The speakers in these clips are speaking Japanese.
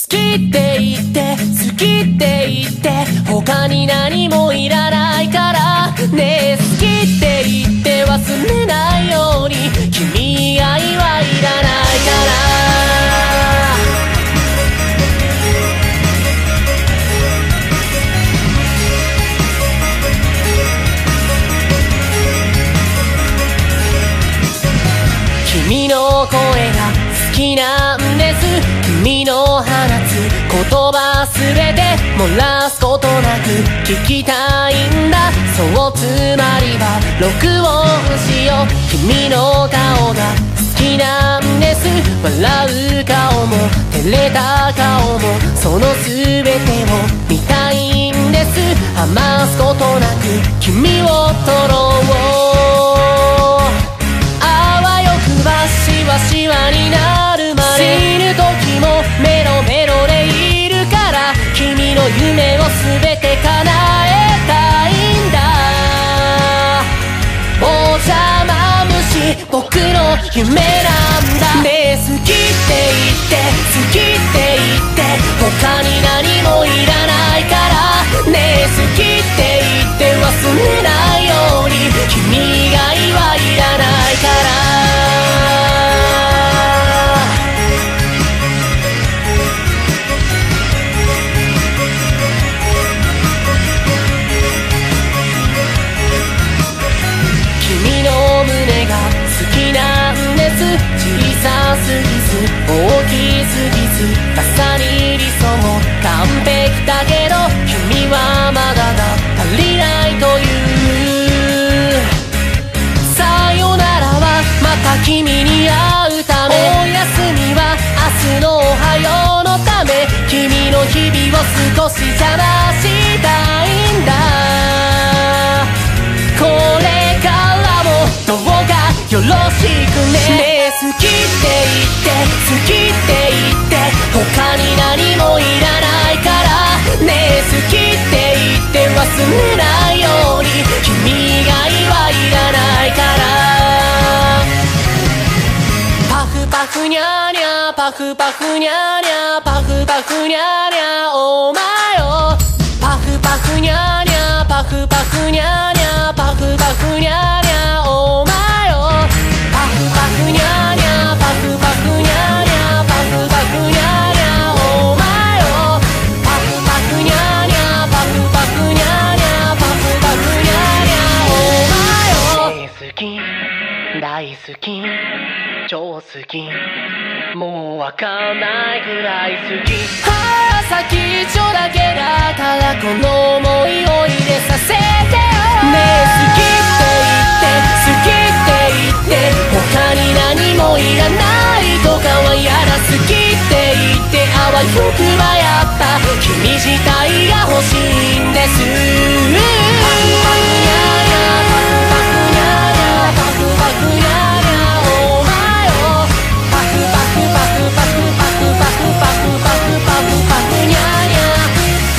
きって言って好きって言って他に何もいらないからねえ、好きって言って忘れないように君以外はいらないから君の声が好きなんです。君の放つ言葉すべて漏らすことなく聞きたいんだ。そうつまりは録音しよう。君の顔が好きなんです。笑う顔も照れた顔もそのすべてを見たいんです。余すことなく君を撮ろう。しわしわになるまで死ぬ時もメロメロでいるから君の夢を全て叶えたいんだ。お邪魔虫僕の夢なんだ。ねえ好きって言って好きって言って他に何もいらないからねえ好きって言って忘れないように君以外はいらないから小さすぎず大きすぎずまさに理想完璧だけど君はまだだ足りないというさよならはまた君に会うためおやすみは明日のおはようのため君の日々を少し邪魔したいんだ。これからもどうかよろしくね。好きって言って好きって言って他に何もいらないからねえ好きって言って忘れないように君以外はいらないからパフパフニャーニャーパフパフニャーニャーパフパフニャーニャーお前よパフパフニャーニャーパフパフニャーニャーパフパフニャーニャーお前よパフパフニャーニャーパフパフニャーニャーパフパフニャーニャーお前よパフパフニャーニャーパフパフニャーニャーパフパフニャーニャーお前よ好き大好き超好きもうわかんないくらい好き先っちょだけだからこの想いを入れさせてよねえ好きって言って好きって言って他に何もいらないとかはやだ好きって言ってあわよくばやった君自体が欲しいんですパフパフニャーニャーパフパフニャーニャーパフパフニャーニャーお前よパフパフパフパフパフパフパフパフパフパフニャーニャー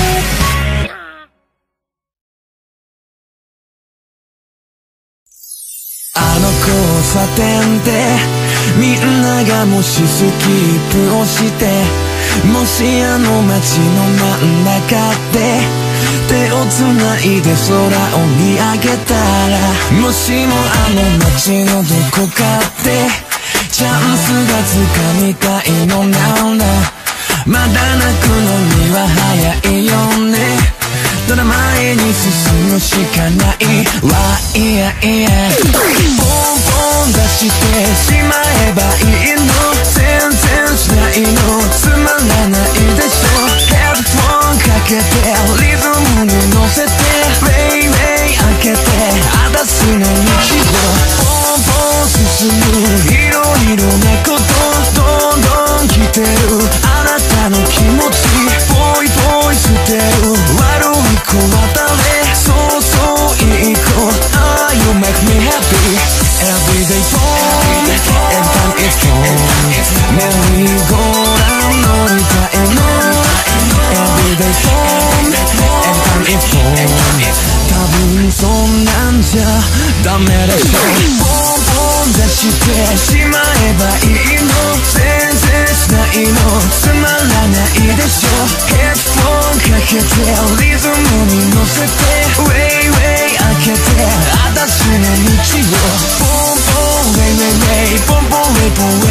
あの交差点でみんながもしスキップをしてもしあの街の真ん中で手をつないで空を見上げたらもしもあの街のどこかでチャンスがつかみたいのならまだ泣くのには早いよねただ前に進むしかないわいやいやポンポン出してしまえばいいの全然しないのつまらないでしょヘッドフォンかけてリズムに乗せてレイレイ開けてあたすの道をポンポン進むいろいろなことどんどん来てるあなたの気持ちぽいぽい捨てる悪い子は誰そうそういい子Ah, you make me happy Every day phone Every time it's phone メリーゴーラン乗りたいの Every day phone Every time it's phone 多分そんなんじゃダメでしょポンポン出してしまえばいいの全然しないのつまらないでけてリズムに乗せてウェイウェイ開けて私の道をポンポンウェイウェイウェイポンポンウェイポンウェイ